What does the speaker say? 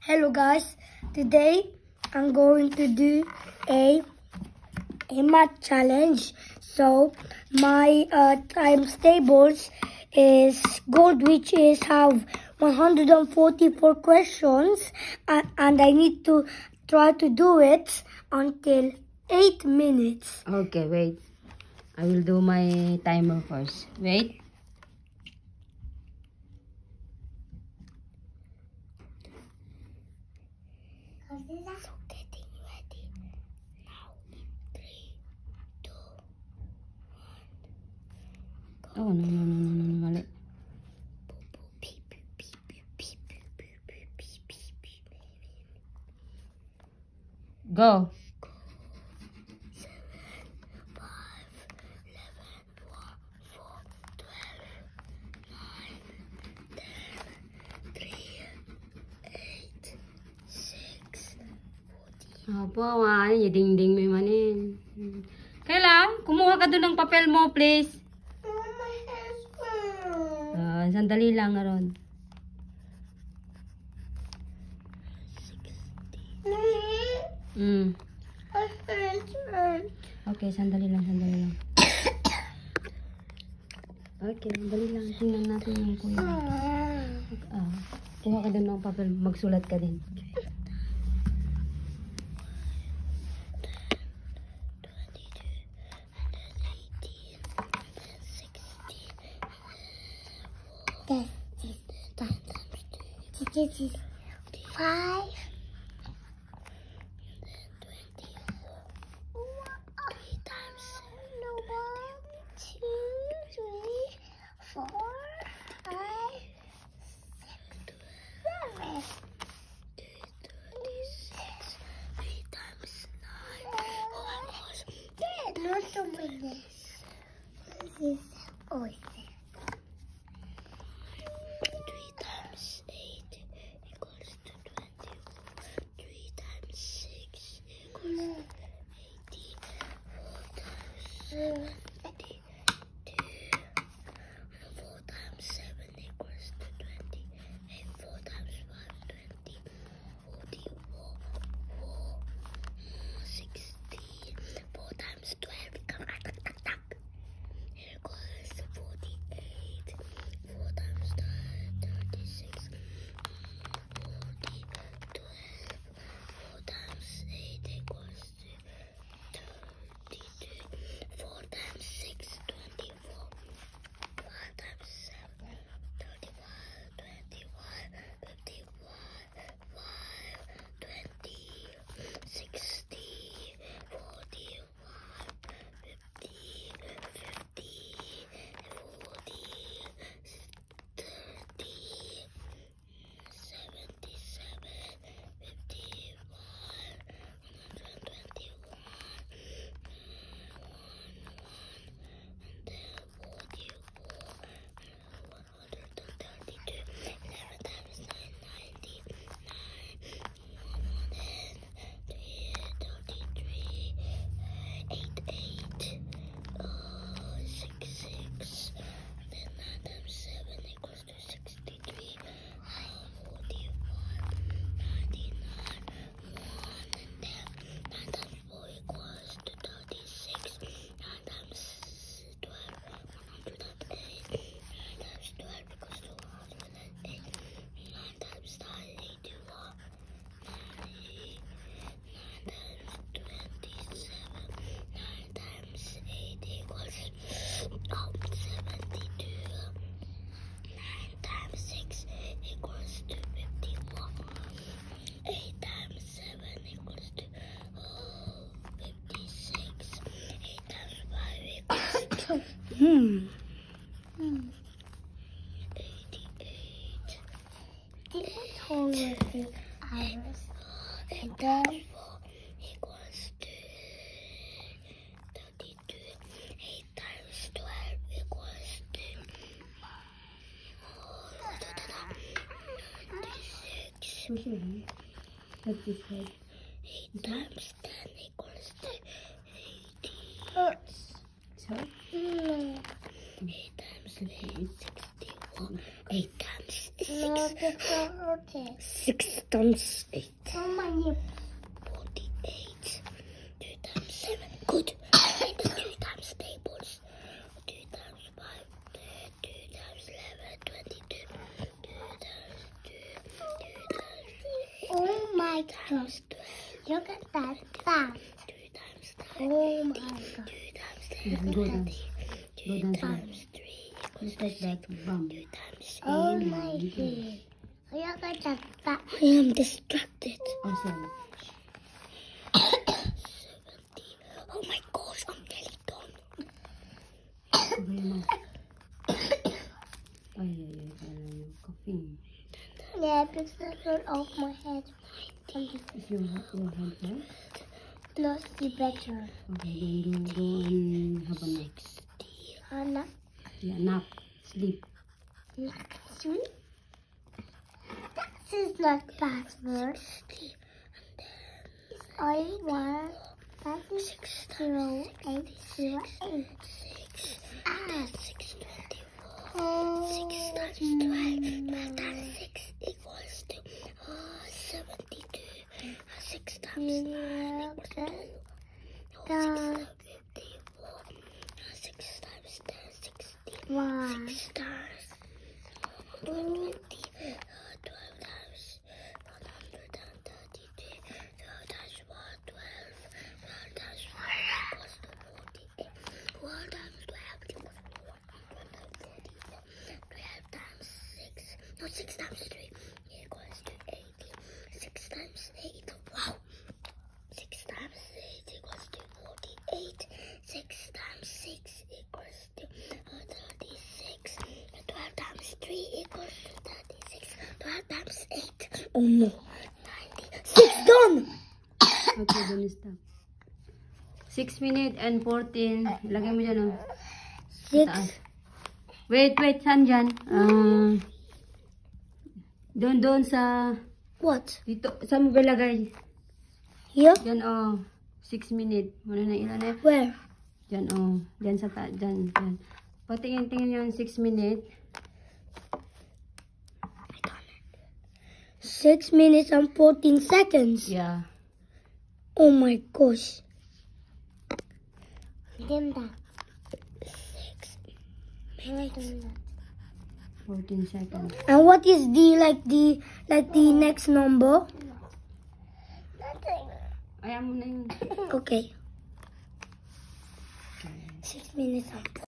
Hello guys, today I'm going to do a math challenge. So my times tables is good, which is have 144 questions, and I need to try to do it until 8 minutes. Okay, wait. I will do my timer first. Wait. So getting ready now in 3, 2, 1, go. Oh, no, mali. Go. 7, 5, 11, 4, 12, 9, 10, 3, 8, 6, 14. Opo, ano, ding-ding may manin. Kailang, kumuha ka doon ng papel mo, please. Sandali lang, Aaron. 16. Okay, sandali lang. Okay, sandali lang. Tingnan natin yung kuya. Kuha ka doon ng papel, magsulat ka din. 5. Oh, 3 times 8 equals to 24. 3 times 6 equals to 18. 4 times 7, 52. 4 times 7 equals to 20. And 4 times 5, 20. 44. 16. 4 times 12 become equals to 48. 4 times 36. 4 times 8 equals to 32. 4 times 6, 24. 5 times 7, 35, 25, 55, 5, 20, 60, 45, 50, 50, 40, 30, 77, 55, 121, 132, 11 times 9, 90, 33, 8, 6, 6, then 9 times 7 equals to 63, 45, 99, 1, and then 9 times 4 equals to 36, 9 times 12, 108, 9 times 12 equals to 108, 9 times 9, 81, 90, 9 times 27, 9 times 8 equals 72, 9 times 6 equals to 51, 8 times 7 equals to 56, 8 times 5 equals to 88. 8 hours. 8 times 4 equals to 32. 8 times 12 equals to 96. 8 times 10 equals to 80. So? 8 times 8 is 61. 8 times 6 6 times 8. How many? 48. 2 times 7. Good. 2 times tables. 2 times 5. 2 times 11. 22. 2 times 2. 2 times 3. Oh my God. 12. Look at that fast. 2 times 9. Oh my 2 God. times Go 11. down. 2 down, times 3 You equals take that bump. 2 times 8. Oh my God. Look at that fast. I am distracted. Awesome. 70. Oh my gosh, I'm nearly done. Ay, coughing. Yeah, because the foot off my head. Is your head right? Plus the better. Okay, then go and have a nap. Anna. Yeah, nap. Sleep. See? This is not password. I want 60808. 6. Ah. 6 24. Oh. 6 times 12. 12 times 6 equals to 72. 6 times 9 equals to 54. 6 times 10, 60. One. 6 stars. 120. 12 times 133. 12 times 1, 12. 12 times 1 equals to 48. 12 times 12 equals to 144. 12 times 6. No, 6 times 3 equals to 80. 6 times 8. Wow. 6 times 8 equals to 48. 6 times 6 equals to 36. 12 times 3 equals to 36. 12 times 8. Oh no. 96 done! Okay, then stop. 6 minutes and 14. Lagay mo dyan, oh. 6. Taas. Wait, saan dyan? Doon sa... What? Dito, saan mo ilagay? Here? Dyan, oh. 6 minutes. Muna na ilan eh. Where? Dyan, oh. Dyan sa dyan. Patingin yung 6 minutes. 6 minutes and 14 seconds. Yeah. Oh my gosh. Dim that. 6 Dim that. 14 seconds. And what is the next number? Nothing. Ayaw mo na yun. Okay. 6 minutes and